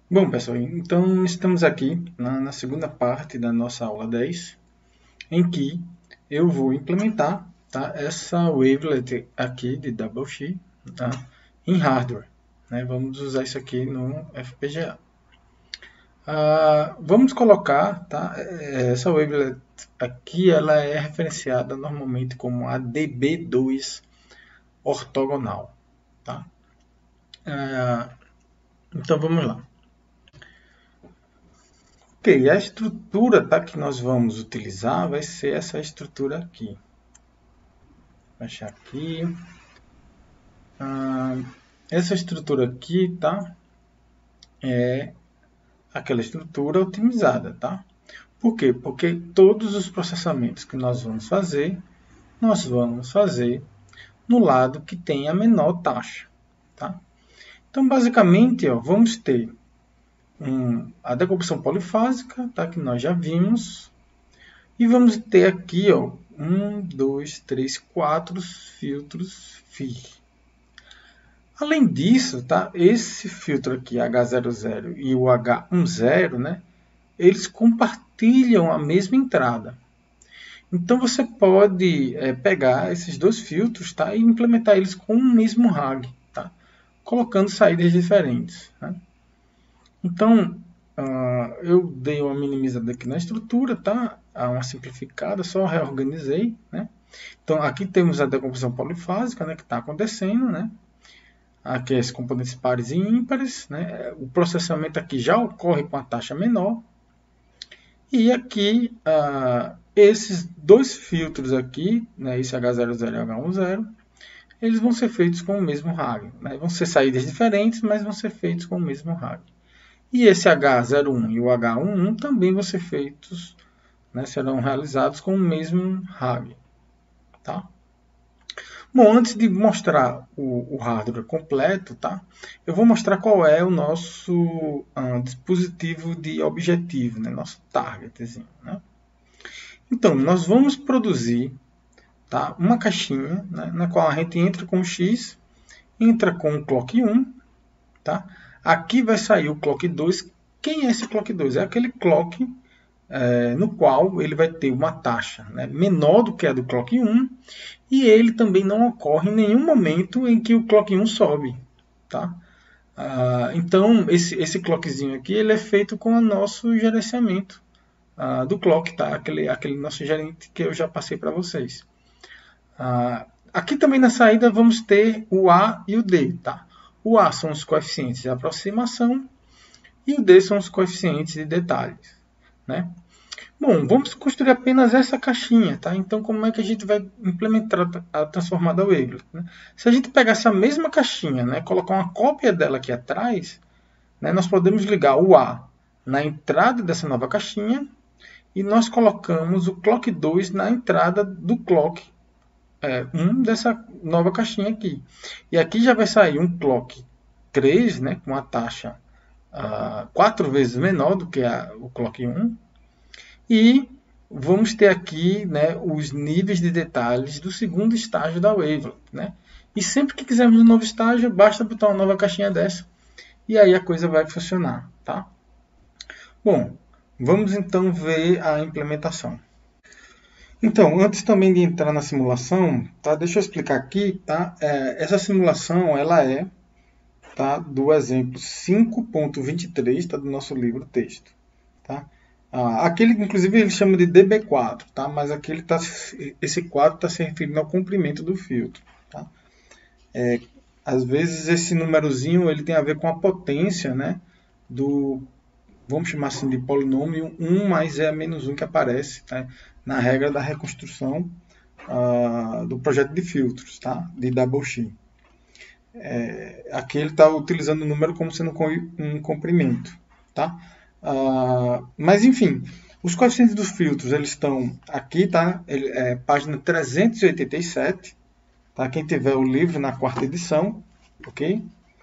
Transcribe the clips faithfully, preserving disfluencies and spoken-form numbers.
Bom, pessoal, então estamos aqui na, na segunda parte da nossa aula dez, em que eu vou implementar, tá, essa wavelet aqui de Double X, tá, em hardware. Né? Vamos usar isso aqui no F P G A. Ah, vamos colocar, tá, essa wavelet aqui, ela é referenciada normalmente como a D B dois ortogonal. Tá? Ah, então vamos lá. Ok, a estrutura, tá, que nós vamos utilizar vai ser essa estrutura aqui. Vou achar aqui. Ah, essa estrutura aqui, tá, é aquela estrutura otimizada, tá? Por quê? Porque todos os processamentos que nós vamos fazer, nós vamos fazer no lado que tem a menor taxa, tá? Então, basicamente, ó, vamos ter um, a decomposição polifásica, tá, que nós já vimos, e vamos ter aqui, ó, um, dois, três, quatro filtros F I R. Além disso, tá, esse filtro aqui, H zero zero e o H um zero, né, eles compartilham a mesma entrada. Então você pode é, pegar esses dois filtros, tá, e implementar eles com o mesmo R A G, tá, colocando saídas diferentes. Né? Então, uh, eu dei uma minimizada aqui na estrutura, tá? Uma simplificada, só reorganizei, né? Então, aqui temos a decomposição polifásica, né, que está acontecendo, né? Aqui os componentes pares e ímpares, né? O processamento aqui já ocorre com a taxa menor. E aqui, uh, esses dois filtros aqui, né, esse H zero zero e H um zero, eles vão ser feitos com o mesmo R A G. Né? Vão ser saídas diferentes, mas vão ser feitos com o mesmo R A G. E esse H zero um e o H um um também vão ser feitos, né, serão realizados com o mesmo R A G. Tá? Bom, antes de mostrar o, o hardware completo, tá, eu vou mostrar qual é o nosso uh, dispositivo de objetivo, né, nosso targetzinho. Né? Então, nós vamos produzir, tá, uma caixinha, né, na qual a gente entra com o X, entra com o clock um, tá? Aqui vai sair o clock dois. Quem é esse clock dois? É aquele clock é, no qual ele vai ter uma taxa, né, menor do que a do clock um, e ele também não ocorre em nenhum momento em que o clock um sobe. Tá? Ah, então, esse, esse clockzinho aqui ele é feito com o nosso gerenciamento ah, do clock, tá? aquele, aquele nosso gerente que eu já passei para vocês. Ah, aqui também na saída vamos ter o A e o D. Tá? O A são os coeficientes de aproximação e o D são os coeficientes de detalhes. Né? Bom, vamos construir apenas essa caixinha, tá? Então, como é que a gente vai implementar a transformada wavelet? Né? Se a gente pegar essa mesma caixinha, né, colocar uma cópia dela aqui atrás, né, nós podemos ligar o A na entrada dessa nova caixinha e nós colocamos o clock dois na entrada do clock é, um dessa nova caixinha aqui. E aqui já vai sair um clock três, né, com a taxa uh, quatro vezes menor do que a, o clock um. E vamos ter aqui, né, os níveis de detalhes do segundo estágio da wavelet. Né? E sempre que quisermos um novo estágio, basta botar uma nova caixinha dessa. E aí a coisa vai funcionar. Tá? Bom, vamos então ver a implementação. Então, antes também de entrar na simulação, tá, deixa eu explicar aqui. Tá? É, essa simulação ela é, tá, do exemplo cinco ponto vinte e três, tá, do nosso livro texto. Tá? Ah, aquele, inclusive, ele chama de D B quatro, tá? Mas aqui ele tá, esse quatro está se referindo ao comprimento do filtro. Tá? É, às vezes esse númerozinho ele tem a ver com a potência, né, do, vamos chamar assim de polinômio um mais E menos um que aparece, né, na regra da reconstrução ah, do projeto de filtros, tá? De Double X. É, aqui ele está utilizando o número como sendo um comprimento. Tá? Uh, mas enfim, os coeficientes dos filtros eles estão aqui, tá? Ele, é, página trezentos e oitenta e sete, tá? Quem tiver o livro na quarta edição, ok?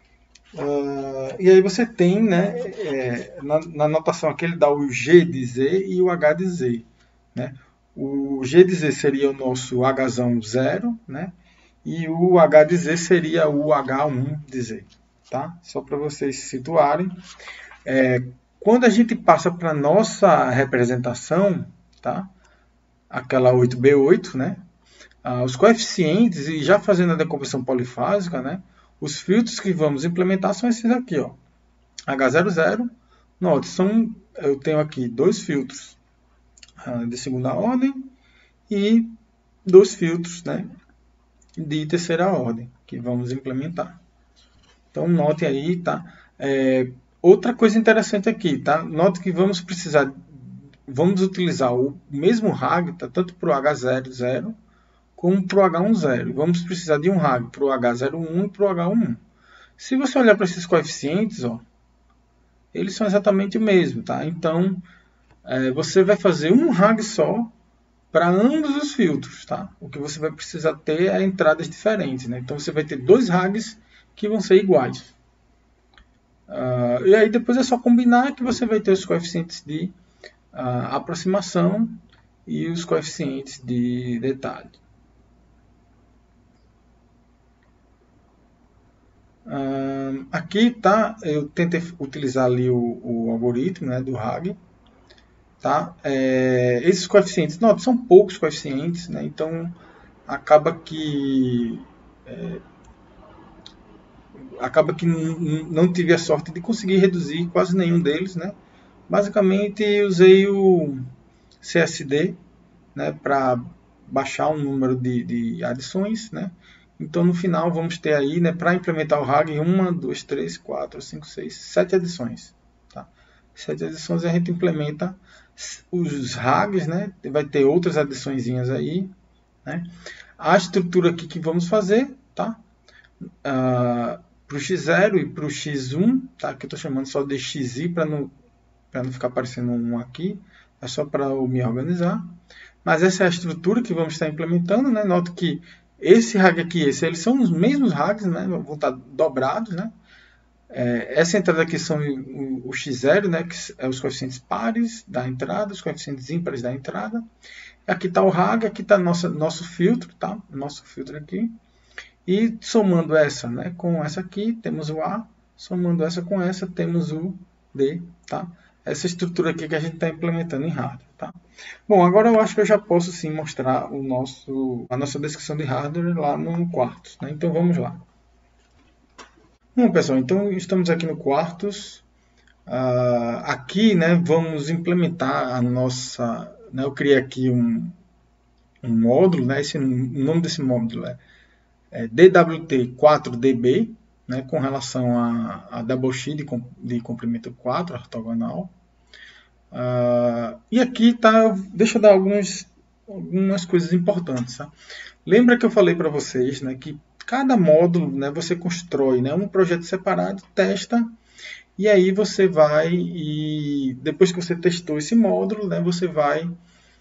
Uh, e aí você tem, né, é, na, na notação aqui ele dá o G de Z e o H de Z, né? O G de Z seria o nosso H zero, né? E o H de Z seria o H um de Z, tá? Só para vocês se situarem. É, quando a gente passa para a nossa representação, tá? Aquela oito B oito, né? Ah, os coeficientes, e já fazendo a decomposição polifásica, né? Os filtros que vamos implementar são esses aqui, ó. H zero zero, note, são, eu tenho aqui dois filtros ah, de segunda ordem e dois filtros, né, de terceira ordem que vamos implementar. Então, note aí, tá? É, outra coisa interessante aqui, tá? Note que vamos precisar, vamos utilizar o mesmo rag, tá? Tanto para o H zero zero como para o H um zero. Vamos precisar de um rag para o H zero um e para o H um. Se você olhar para esses coeficientes, ó, eles são exatamente o mesmo, tá? Então, é, você vai fazer um rag só para ambos os filtros, tá? O que você vai precisar ter é entradas diferentes, né? Então, você vai ter dois rags que vão ser iguais. Uh, e aí, depois é só combinar que você vai ter os coeficientes de uh, aproximação e os coeficientes de detalhe. Uh, aqui tá, eu tentei utilizar ali o, o algoritmo, né, do rag. Tá? É, esses coeficientes, não, são poucos coeficientes, né? Então acaba que é, acaba que não tive a sorte de conseguir reduzir quase nenhum deles, né? Basicamente usei o C S D, né, para baixar um número de, de adições, né? Então no final vamos ter aí, né, para implementar o rag, uma, duas, três, quatro, cinco, seis, sete adições. Tá? Sete adições a gente implementa os rags, né? Vai ter outras adiçõezinhas aí, né? A estrutura aqui que vamos fazer, tá? Uh, para o X zero e para o X um, tá? Que eu estou chamando só de X I para não, para não ficar aparecendo um aqui, é só para eu me organizar. Mas essa é a estrutura que vamos estar implementando, né? Note que esse rag aqui e esse, eles são os mesmos rags, né? Vão estar dobrados, né? É, essa entrada aqui são o, o X zero, né, que é os coeficientes pares da entrada, os coeficientes ímpares da entrada. Aqui está o rag, aqui está nosso, nosso filtro, tá? Nosso filtro aqui. E somando essa, né, com essa aqui, temos o A. Somando essa com essa, temos o D, tá? Essa estrutura aqui que a gente está implementando em hardware, tá? Bom, agora eu acho que eu já posso sim mostrar o nosso, a nossa descrição de hardware lá no Quartus, né? Então vamos lá. Bom, pessoal, então estamos aqui no Quartus. Uh, aqui, né, vamos implementar a nossa... Né, eu criei aqui um, um módulo, né, esse, o nome desse módulo é, é D W T quatro D B, né, com relação a, a double X de, de comprimento quatro, ortogonal. Uh, e aqui tá, deixa eu dar alguns, algumas coisas importantes. Tá? Lembra que eu falei para vocês, né, que cada módulo, né, você constrói, né, um projeto separado, testa, e aí você vai e depois que você testou esse módulo, né, você vai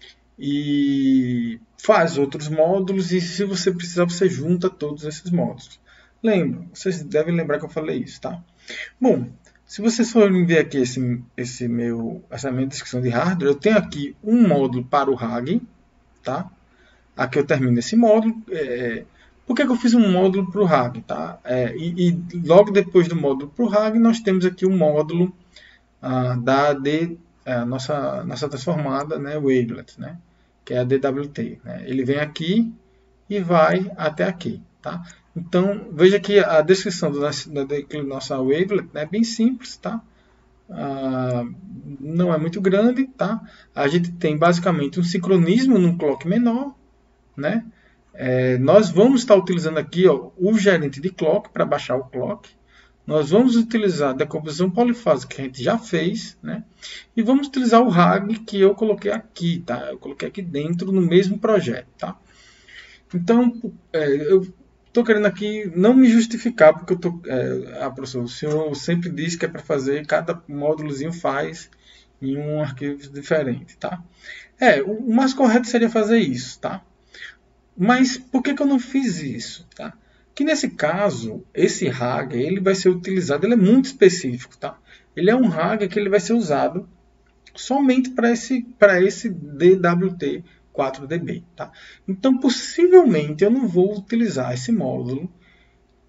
e faz outros módulos, e se você precisar, você junta todos esses módulos. Lembra, vocês devem lembrar que eu falei isso, tá? Bom, se vocês forem ver aqui esse, esse meu, essa minha descrição de hardware, eu tenho aqui um módulo para o rag, tá? Aqui eu termino esse módulo. É, por que, que eu fiz um módulo para o rag? Tá? É, e, e logo depois do módulo para o rag, nós temos aqui o um módulo ah, da D, a nossa, nossa transformada, né, wavelet, né, que é a D W T. Né? Ele vem aqui e vai até aqui. Tá? Então, veja que a descrição do nosso, da, da nossa wavelet é, né, bem simples. Tá? Ah, não é muito grande. Tá? A gente tem basicamente um sincronismo num clock menor. Né? É, nós vamos estar utilizando aqui ó, o gerente de clock para baixar o clock. Nós vamos utilizar a decomposição polifásica que a gente já fez, né? E vamos utilizar o rag que eu coloquei aqui, tá? Eu coloquei aqui dentro no mesmo projeto, tá? Então, é, eu estou querendo aqui não me justificar, porque eu tô, é, ah, professor, o senhor sempre diz que é para fazer, cada módulozinho faz em um arquivo diferente, tá? É, o, o mais correto seria fazer isso, tá? Mas por que, que eu não fiz isso? Tá? Que nesse caso, esse rag ele vai ser utilizado, ele é muito específico. Tá? Ele é um rag que ele vai ser usado somente para esse, para esse D W T quatro D B. Tá? Então, possivelmente, eu não vou utilizar esse módulo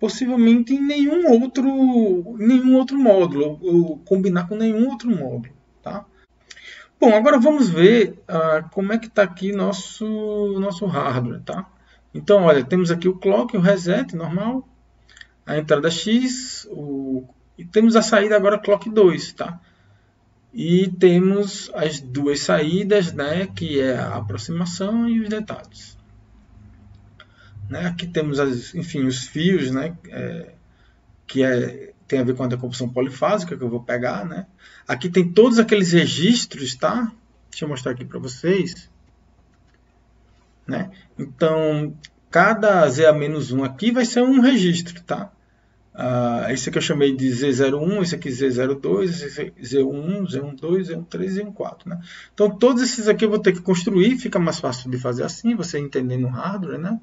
possivelmente em nenhum outro, nenhum outro módulo, ou combinar com nenhum outro módulo, tá? Bom, agora vamos ver uh, como é que está aqui nosso, nosso hardware, tá? Então, olha, temos aqui o clock, o reset normal, a entrada X, o, e temos a saída agora clock dois, tá? E temos as duas saídas, né, que é a aproximação e os detalhes. Né? Aqui temos, as, enfim, os fios, né, é, que é, tem a ver com a decomposição polifásica, que eu vou pegar. Né? Aqui tem todos aqueles registros, tá? Deixa eu mostrar aqui para vocês. Né? Então, cada Z A menos um aqui vai ser um registro, tá? Uh, esse aqui eu chamei de Z zero um, esse aqui Z zero dois, esse Z um, Z doze, Z três e Z quatro. Né? Então, todos esses aqui eu vou ter que construir, fica mais fácil de fazer assim, você entendendo o hardware. Né?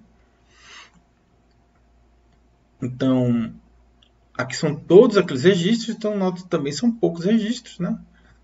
Então, aqui são todos aqueles registros, então nota também são poucos registros. Né?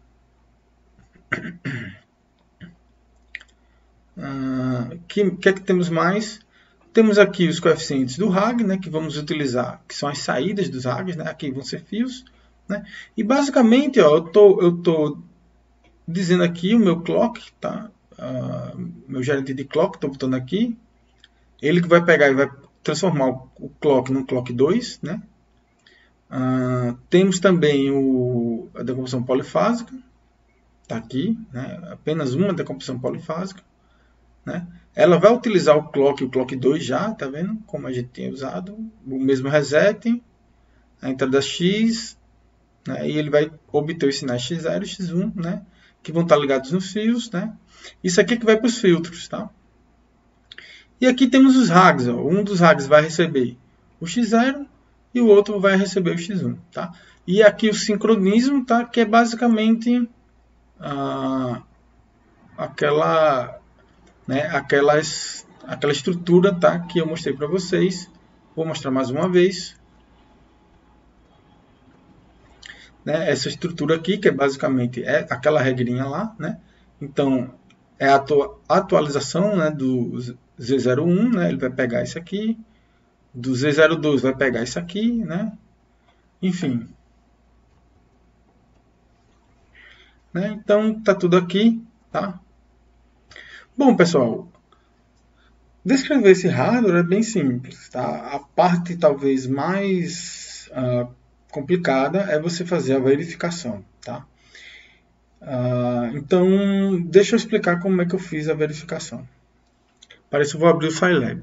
O uh, que, que é que temos mais? Temos aqui os coeficientes do R A G, né, que vamos utilizar, que são as saídas dos R A Gs, né, aqui vão ser fios. Né, e basicamente, ó, eu tô, eu tô dizendo aqui o meu clock, tá, uh, meu gerente de clock, estou botando aqui, ele que vai pegar e vai transformar o, o clock no clock dois. Né. Uh, temos também o, a decomposição polifásica, está aqui, né, apenas uma decomposição polifásica. Né? Ela vai utilizar o clock e o clock dois já, tá vendo? Como a gente tinha usado. O mesmo reset, a entrada X, né? E ele vai obter os sinais X zero e X um, né? Que vão estar ligados nos fios. Né? Isso aqui é que vai para os filtros. Tá? E aqui temos os R A Gs. Ó. Um dos R A Gs vai receber o X zero e o outro vai receber o X um. Tá? E aqui o sincronismo, tá? Que é basicamente ah, aquela... Né, aquelas, aquela estrutura, tá, que eu mostrei para vocês. Vou mostrar mais uma vez. Né, essa estrutura aqui, que é basicamente é aquela regrinha lá. Né? Então, é a atu atualização, né, do Z zero um, né, ele vai pegar isso aqui. Do Z zero dois vai pegar isso aqui. Né? Enfim. Né, então, tá tudo aqui. Tá? Bom, pessoal, descrever esse hardware é bem simples. Tá? A parte talvez mais uh, complicada é você fazer a verificação. Tá? Uh, então, deixa eu explicar como é que eu fiz a verificação. Para isso, eu vou abrir o Scilab.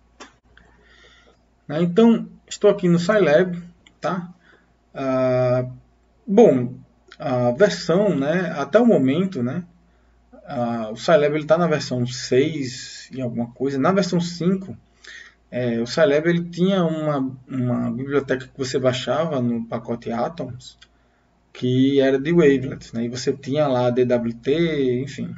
Né? Então, estou aqui no Scilab. Tá? Uh, bom, a versão, né, até o momento, né, Uh, o Scilab está na versão seis e alguma coisa. Na versão cinco, é, o Scilab ele tinha uma, uma biblioteca que você baixava no pacote Atoms, que era de wavelets, né? E você tinha lá D W T, enfim.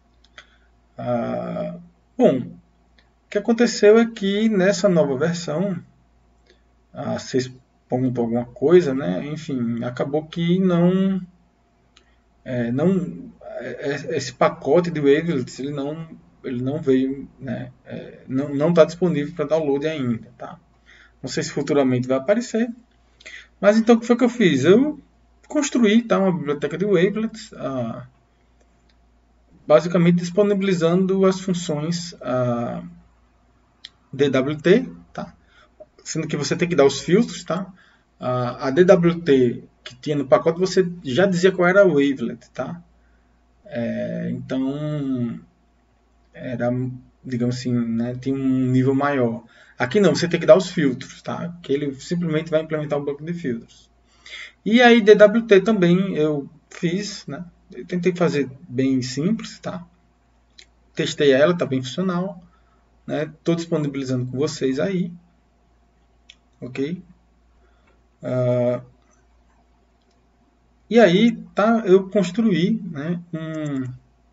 Uh, bom, o que aconteceu é que nessa nova versão, a seis ponto alguma coisa, né? Enfim, acabou que não... É, não esse pacote de wavelets ele não, ele não veio, né, é, não está disponível para download ainda. Tá? Não sei se futuramente vai aparecer. Mas então o que foi que eu fiz? Eu construí, tá, uma biblioteca de wavelets, ah, basicamente disponibilizando as funções ah, D W T, tá? Sendo que você tem que dar os filtros. Tá? Ah, a D W T que tinha no pacote você já dizia qual era a wavelet. Tá? É, então, era, digamos assim, né, tinha um nível maior. Aqui não, você tem que dar os filtros, tá? Que ele simplesmente vai implementar um banco de filtros. E aí, D W T também eu fiz, né? Eu tentei fazer bem simples, tá? Testei ela, tá bem funcional. Né? Tô disponibilizando com vocês aí. Ok? Uh, E aí, tá, eu construí, né, um,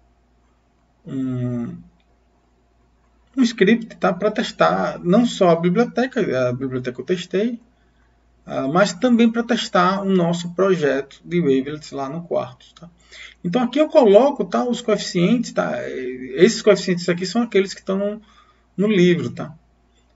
um, um script, tá, para testar não só a biblioteca, a biblioteca eu testei, uh, mas também para testar o nosso projeto de wavelets lá no Quartus. Tá? Então aqui eu coloco, tá, os coeficientes, tá, esses coeficientes aqui são aqueles que estão no, no livro. Tá?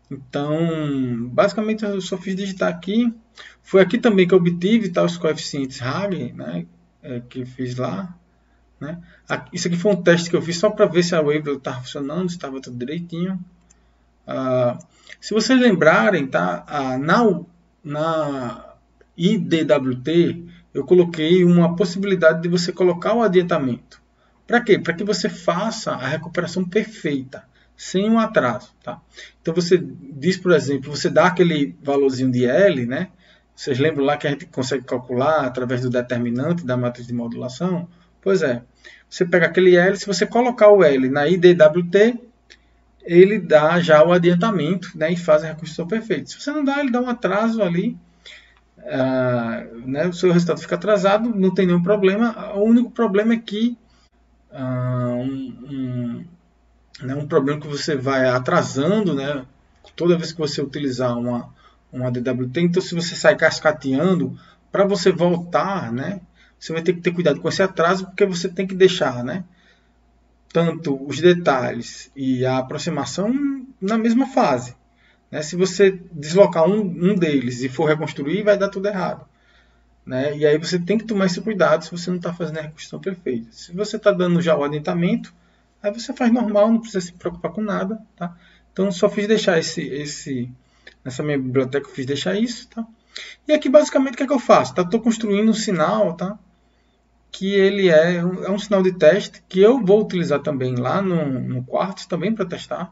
Então, basicamente eu só fiz digitar aqui. Foi aqui também que eu obtive tá, os coeficientes Rayleigh, né, é, que eu fiz lá. Né? Isso aqui foi um teste que eu fiz só para ver se a Wavelet estava funcionando, se estava tudo direitinho. Ah, se vocês lembrarem, tá, ah, na, na I D W T eu coloquei uma possibilidade de você colocar o adiantamento. Para quê? Para que você faça a recuperação perfeita, sem um atraso. Tá? Então você diz, por exemplo, você dá aquele valorzinho de L, né? Vocês lembram lá que a gente consegue calcular através do determinante da matriz de modulação? Pois é, você pega aquele L, se você colocar o L na I D W T, ele dá já o adiantamento, né, e faz a reconstrução perfeita. Se você não dá, ele dá um atraso ali, uh, né, o seu resultado fica atrasado, não tem nenhum problema. O único problema é que uh, um, um, né, um problema que você vai atrasando, né, toda vez que você utilizar uma, uma D W T. Então, se você sai cascateando, para você voltar, né, você vai ter que ter cuidado com esse atraso, porque você tem que deixar, né, tanto os detalhes e a aproximação na mesma fase. Né? Se você deslocar um, um deles e for reconstruir, vai dar tudo errado. Né? E aí você tem que tomar esse cuidado se você não está fazendo a reconstrução perfeita. Se você está dando já o adiantamento, aí você faz normal, não precisa se preocupar com nada. Tá? Então só fiz deixar esse, esse... Nessa minha biblioteca eu fiz deixar isso. Tá? E aqui basicamente o que, é que eu faço? Estou tá? construindo um sinal, tá? que ele é um, é um sinal de teste que eu vou utilizar também lá no, no Quartz, também para testar,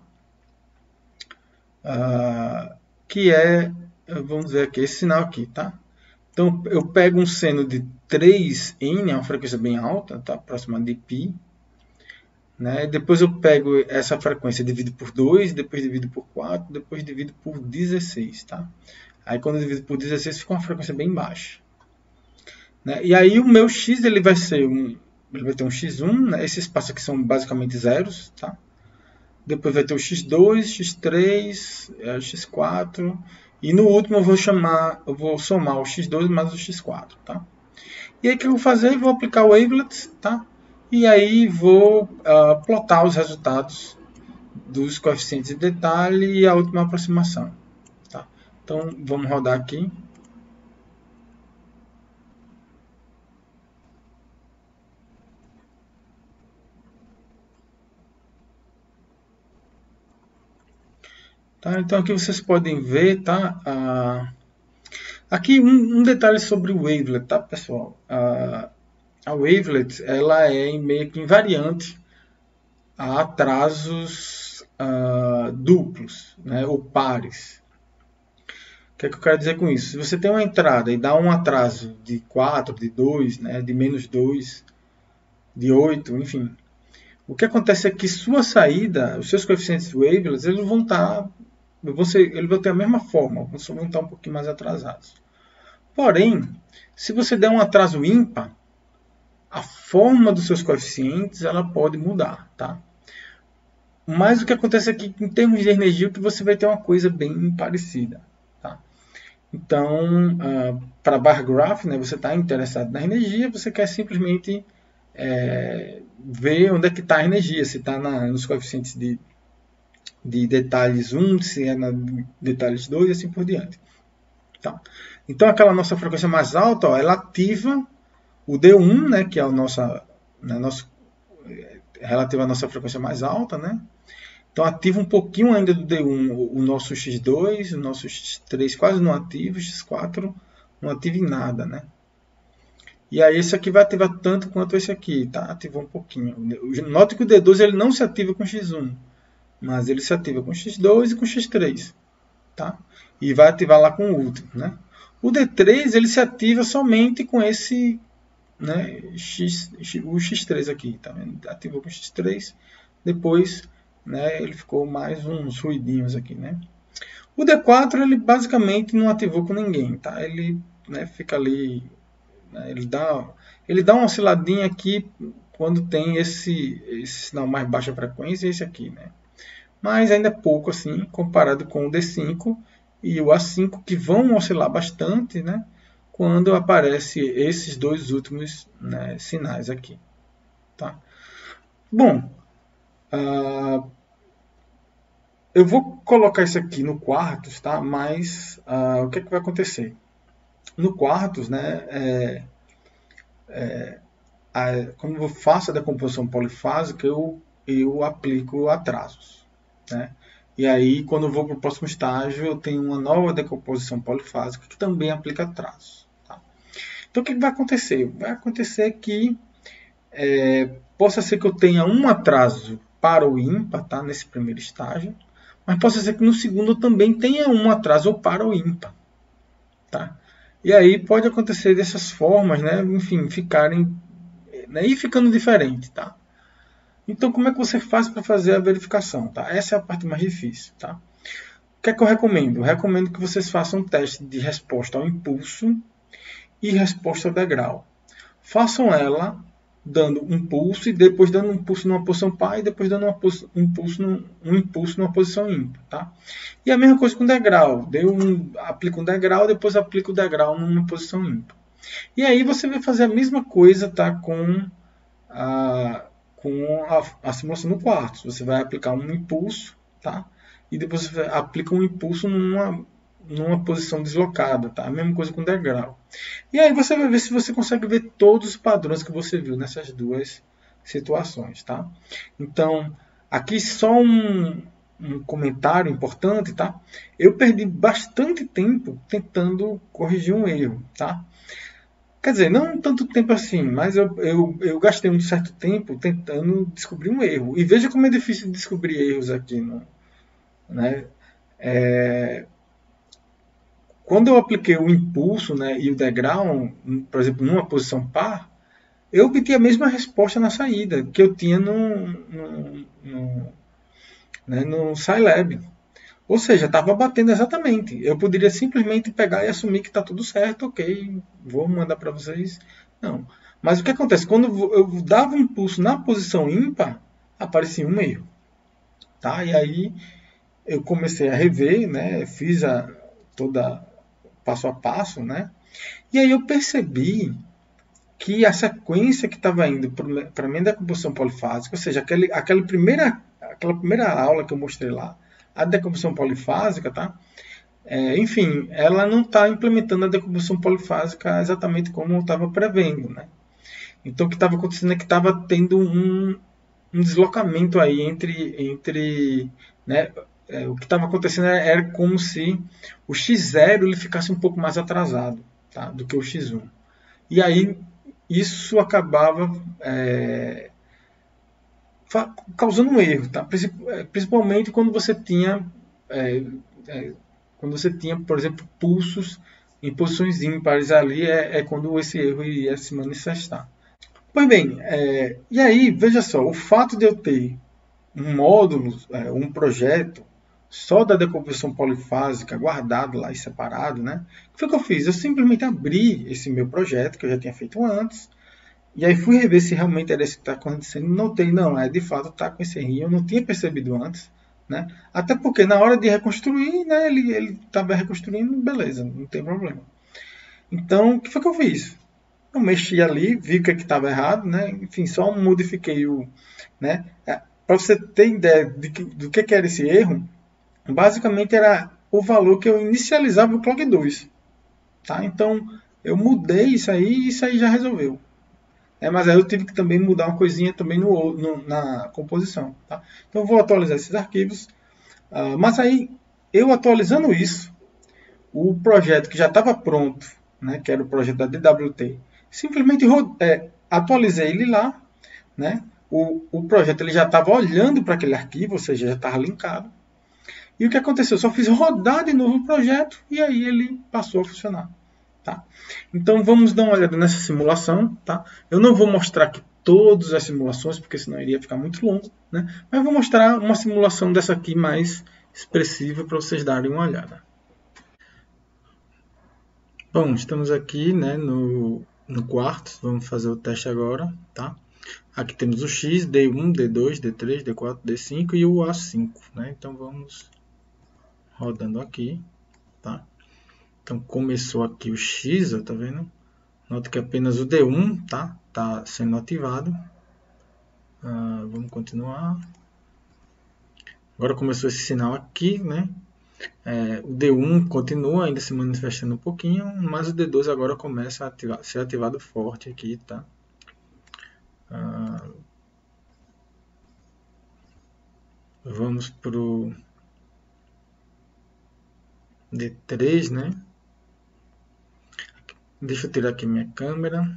uh, que é, vamos ver aqui, esse sinal aqui, tá? Então, eu pego um seno de três N, é uma frequência bem alta, tá? Próxima de π, né? Depois eu pego essa frequência, divido por dois, depois divido por quatro, depois divido por dezesseis, tá? Aí, quando eu divido por dezesseis, fica uma frequência bem baixa. Né? E aí o meu x ele vai ser um, ele vai ter um x um, né? Esses espaços aqui são basicamente zeros, tá? Depois vai ter o x dois, x três, x quatro e no último eu vou chamar, eu vou somar o x dois mais o x quatro, tá? E aí o que eu vou fazer? Eu vou aplicar o wavelet, tá? E aí vou uh, plotar os resultados dos coeficientes de detalhe e a última aproximação, tá? Então vamos rodar aqui. Tá? Então aqui vocês podem ver, tá? Ah, aqui um, um detalhe sobre o wavelet, tá, pessoal? Ah, a wavelet ela é meio que invariante a atrasos ah, duplos, né, ou pares. O que é que eu quero dizer com isso? Se você tem uma entrada e dá um atraso de quatro, de dois, né, de menos dois, de oito, enfim. O que acontece é que sua saída, os seus coeficientes de wavelets, eles vão estar Você, ele vai ter a mesma forma, só vão estar um pouquinho mais atrasados. Porém, se você der um atraso ímpar, a forma dos seus coeficientes ela pode mudar, tá? Mas o que acontece aqui, em termos de energia, é que você vai ter uma coisa bem parecida, tá? Então, uh, para bar graph, né, você está interessado na energia, você quer simplesmente é, ver onde é que está a energia, se está nos coeficientes de de detalhes um, se é na detalhes dois e assim por diante. Tá? Então, aquela nossa frequência mais alta, ó, ela ativa o D um, né, que é o nossa, né, nosso, relativo à nossa frequência mais alta. Né? Então, ativa um pouquinho ainda do D um o, o nosso x dois, o nosso x três quase não ativa, o x quatro não ativa em nada. Né? E aí esse aqui vai ativar tanto quanto esse aqui, tá? Ativou um pouquinho. Note que o D dois ele não se ativa com x um. Mas ele se ativa com x dois e com x três, tá? E vai ativar lá com o último, né? O D três ele se ativa somente com esse, né, X, o x três aqui, tá vendo? Ativou com x três, depois, né, ele ficou mais uns ruidinhos aqui, né? O D quatro ele basicamente não ativou com ninguém, tá? Ele, né, fica ali, né, ele dá, ele dá uma osciladinha aqui quando tem esse, esse sinal mais baixa frequência, esse aqui, né? Mas ainda é pouco assim, comparado com o D cinco e o A cinco, que vão oscilar bastante, né, quando aparecem esses dois últimos, né, sinais aqui. Tá? Bom, uh, eu vou colocar isso aqui no quartos, tá? Mas uh, o que, é que vai acontecer? No quartos, né, é, é, a, quando eu faço a decomposição polifásica, eu, eu aplico atrasos, né? E aí, quando eu vou para o próximo estágio, eu tenho uma nova decomposição polifásica que também aplica atrasos. Tá? Então, o que vai acontecer? Vai acontecer que é, possa ser que eu tenha um atraso para o ímpar, tá? Nesse primeiro estágio, mas possa ser que no segundo eu também tenha um atraso para o ímpar. Tá? E aí pode acontecer dessas formas, né? Enfim, ficarem, né? E ficando diferente, tá? Então, como é que você faz para fazer a verificação? Tá? Essa é a parte mais difícil. Tá? O que é que eu recomendo? Eu recomendo que vocês façam um teste de resposta ao impulso e resposta ao degrau. Façam ela dando um pulso e depois dando um pulso numa posição par e depois dando uma, um, pulso num, um impulso numa posição ímpar. Tá? E a mesma coisa com o degrau. Deu um, aplica um degrau, depois aplica o degrau numa posição ímpar. E aí você vai fazer a mesma coisa, tá, com a... com a, a simulação no quarto. Você vai aplicar um impulso, tá? E depois você aplica um impulso numa, numa posição deslocada, tá? A mesma coisa com o degrau. E aí você vai ver se você consegue ver todos os padrões que você viu nessas duas situações, tá? Então, aqui só um, um comentário importante, tá? Eu perdi bastante tempo tentando corrigir um erro, tá? Quer dizer, não tanto tempo assim, mas eu, eu, eu gastei um certo tempo tentando descobrir um erro. E veja como é difícil descobrir erros aqui. No, né? É, quando eu apliquei o impulso, né, e o degrau, por exemplo, numa posição par, eu obtive a mesma resposta na saída que eu tinha no, no, no, né, no Scilab. Ou seja, estava batendo exatamente. Eu poderia simplesmente pegar e assumir que está tudo certo, ok, vou mandar para vocês. Não. Mas o que acontece? Quando eu dava um impulso na posição ímpar, aparecia um erro. Tá? E aí eu comecei a rever, né? Fiz a, toda passo a passo, né? E aí eu percebi que a sequência que estava indo para a minha decomposição polifásica, ou seja, aquele, aquela, primeira, aquela primeira aula que eu mostrei lá, a decomposição polifásica, tá? É, enfim, ela não está implementando a decomposição polifásica exatamente como eu estava prevendo, né? Então, o que estava acontecendo é que estava tendo um, um deslocamento aí entre, entre né? É, o que estava acontecendo era, era como se o xis zero ele ficasse um pouco mais atrasado, tá? Do que o xis um. E aí isso acabava é, causando um erro, tá? Principalmente quando você tinha, é, é, quando você tinha, por exemplo, pulsos em posições ímpares ali, é, é quando esse erro iria se manifestar. Pois bem, é, e aí, veja só, o fato de eu ter um módulo, é, um projeto só da decomposição polifásica guardado lá e separado, né? O que foi que eu fiz? Eu simplesmente abri esse meu projeto, que eu já tinha feito antes, e aí fui rever se realmente era isso que está acontecendo. Notei, não, é de fato está com esse erro. Eu não tinha percebido antes, né? Até porque na hora de reconstruir, né, ele estava reconstruindo, beleza, não tem problema. Então, o que foi que eu fiz? Eu mexi ali, vi o que estava errado, né? Enfim, só modifiquei o, né? Para você ter ideia de que, do que, que era esse erro, basicamente era o valor que eu inicializava o clog dois, tá? Então, eu mudei isso aí e isso aí já resolveu. É, mas aí eu tive que também mudar uma coisinha também no, no, na composição. Tá? Então eu vou atualizar esses arquivos. Uh, mas aí, eu atualizando isso, o projeto que já estava pronto, né, que era o projeto da D W T, simplesmente é, atualizei ele lá. Né? O, o projeto ele já estava olhando para aquele arquivo, ou seja, já estava linkado. E o que aconteceu? Eu só fiz rodar de novo o projeto e aí ele passou a funcionar. Tá? Então vamos dar uma olhada nessa simulação. Tá? Eu não vou mostrar aqui todas as simulações, porque senão iria ficar muito longo. Né? Mas vou mostrar uma simulação dessa aqui mais expressiva para vocês darem uma olhada. Bom, estamos aqui, né, no, no quarto. Vamos fazer o teste agora. Tá? Aqui temos o X, D um, D dois, D três, D quatro, D cinco e o A cinco. Né? Então vamos rodando aqui. Tá? Então começou aqui o X, tá vendo? Note que apenas o D um tá, tá sendo ativado. Uh, vamos continuar. agora começou esse sinal aqui, né? É, o D um continua ainda se manifestando um pouquinho, mas o D dois agora começa a ativar, ser ativado forte aqui, tá? Ah, vamos para o D três, né? Deixa eu tirar aqui minha câmera.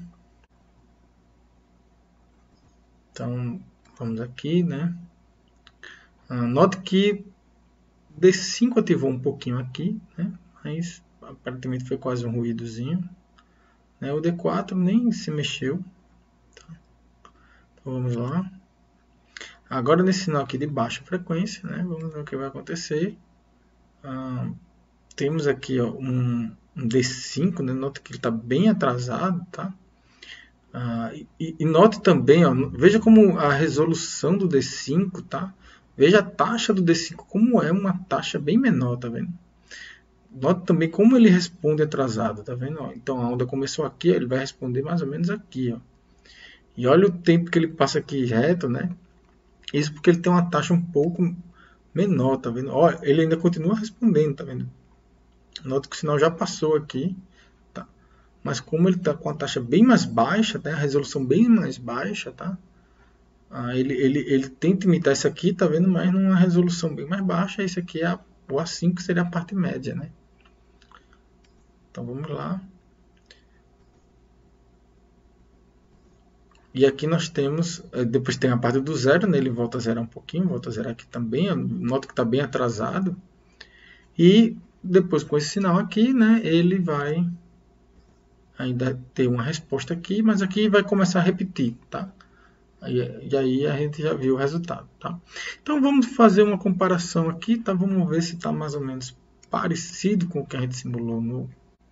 Então, vamos aqui, né? Ah, note que D cinco ativou um pouquinho aqui, né? Mas aparentemente foi quase um ruídozinho. Né? O D quatro nem se mexeu. Tá? Então, vamos lá. Agora nesse sinal aqui de baixa frequência, né? Vamos ver o que vai acontecer. Ah, temos aqui ó, um, um D cinco, né? Nota que ele está bem atrasado, tá? Ah, e, e note também, ó, veja como a resolução do D cinco, tá? Veja a taxa do D cinco como é uma taxa bem menor, tá vendo? Note também como ele responde atrasado, tá vendo? Ó, então a onda começou aqui, ele vai responder mais ou menos aqui, ó. E olha o tempo que ele passa aqui reto, né? Isso porque ele tem uma taxa um pouco menor, tá vendo? Ó, ele ainda continua respondendo, tá vendo? Note que o sinal já passou aqui, tá? Mas como ele está com a taxa bem mais baixa, tá? A resolução bem mais baixa, tá? Ah, ele, ele, ele tenta imitar isso aqui, tá vendo? Mas numa resolução bem mais baixa. Esse aqui é a, o A cinco, que seria a parte média, né? Então vamos lá. E aqui nós temos, depois tem a parte do zero, né? Ele volta a zerar um pouquinho, volta a zerar aqui também. Nota que está bem atrasado. E depois com esse sinal aqui, né? Ele vai ainda ter uma resposta aqui, mas aqui vai começar a repetir, tá? E, e aí a gente já viu o resultado, tá? Então vamos fazer uma comparação aqui, tá? Vamos ver se está mais ou menos parecido com o que a gente simulou no...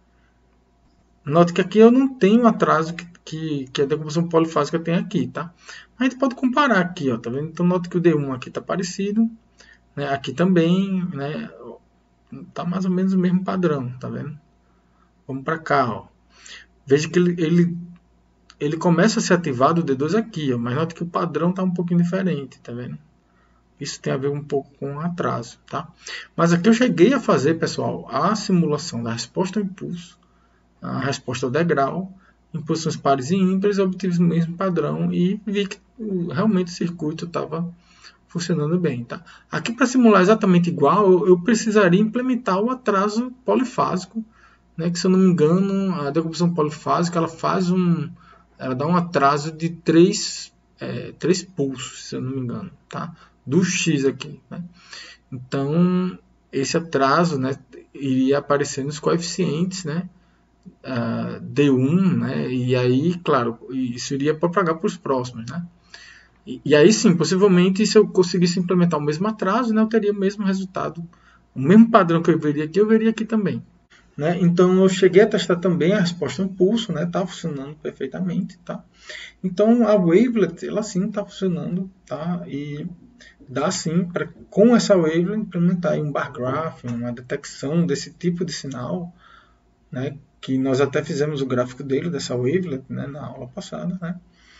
Note que aqui eu não tenho o atraso que, que, que a decomposição polifásica tem aqui, tá? A gente pode comparar aqui, ó, tá vendo? Então note que o D um aqui está parecido, né? Aqui também, né? Tá mais ou menos o mesmo padrão, tá vendo? Vamos para cá, ó. Veja que ele, ele, ele começa a ser ativado o D dois aqui, ó, mas note que o padrão está um pouquinho diferente, tá vendo? Isso tem a ver um pouco com o atraso, tá? Mas aqui eu cheguei a fazer, pessoal, a simulação da resposta ao impulso, a resposta ao degrau, em posições pares e ímpares, eu obtive o mesmo padrão e vi que realmente o circuito estava funcionando bem, tá? Aqui, para simular exatamente igual, eu, eu precisaria implementar o atraso polifásico, né, que se eu não me engano, a decomposição polifásica ela faz um, ela dá um atraso de três, é, três pulsos, se eu não me engano, tá? Do X aqui, né? Então esse atraso, né, iria aparecer nos coeficientes, né, uh, D um, né, e aí, claro, isso iria propagar para os próximos, né? E, e aí sim, possivelmente, se eu conseguisse implementar o mesmo atraso, né, eu teria o mesmo resultado, o mesmo padrão que eu veria aqui, eu veria aqui também. Né? Então eu cheguei a testar também a resposta ao impulso, né? Tá funcionando perfeitamente, tá? Então a wavelet, ela sim está funcionando, tá? E dá sim para com essa wavelet implementar um bar graph, uma detecção desse tipo de sinal, né? Que nós até fizemos o gráfico dele dessa wavelet, né? Na aula passada, né?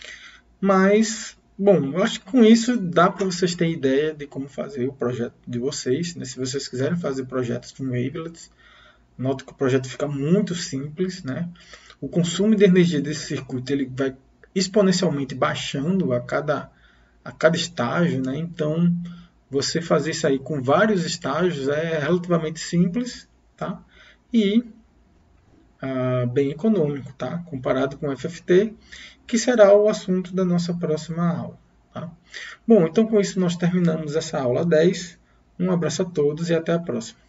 Mas bom, eu acho que com isso dá para vocês terem ideia de como fazer o projeto de vocês, né? Se vocês quiserem fazer projetos com wavelets, note que o projeto fica muito simples, né? O consumo de energia desse circuito ele vai exponencialmente baixando a cada, a cada estágio, né? Então, você fazer isso aí com vários estágios é relativamente simples, tá? E ah, bem econômico, tá? Comparado com o F F T, que será o assunto da nossa próxima aula, tá? Bom, então com isso nós terminamos essa aula dez. Um abraço a todos e até a próxima.